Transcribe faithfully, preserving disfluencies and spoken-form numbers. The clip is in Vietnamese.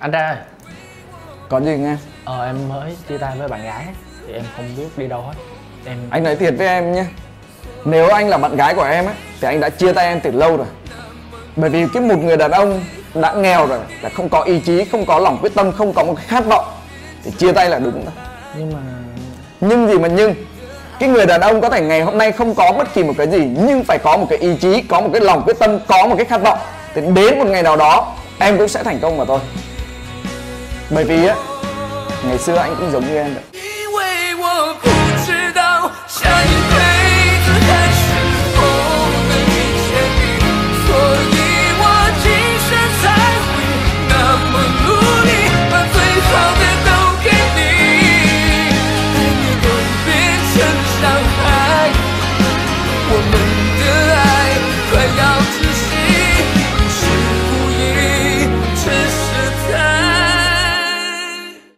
Anh trai ơi. Có gì nghe? Ờ em mới chia tay với bạn gái thì em không biết đi đâu hết. Em Anh nói thiệt với em nhé, nếu anh là bạn gái của em ấy thì anh đã chia tay em từ lâu rồi. Bởi vì cái một người đàn ông đã nghèo rồi, là không có ý chí, không có lòng quyết tâm, không có một cái khát vọng thì chia tay là đúng thôi. Nhưng mà Nhưng gì mà nhưng, cái người đàn ông có thể ngày hôm nay không có bất kỳ một cái gì, nhưng phải có một cái ý chí, có một cái lòng quyết tâm, có một cái khát vọng, thì đến một ngày nào đó em cũng sẽ thành công mà thôi. Bởi vì á, ngày xưa anh cũng giống như em vậy.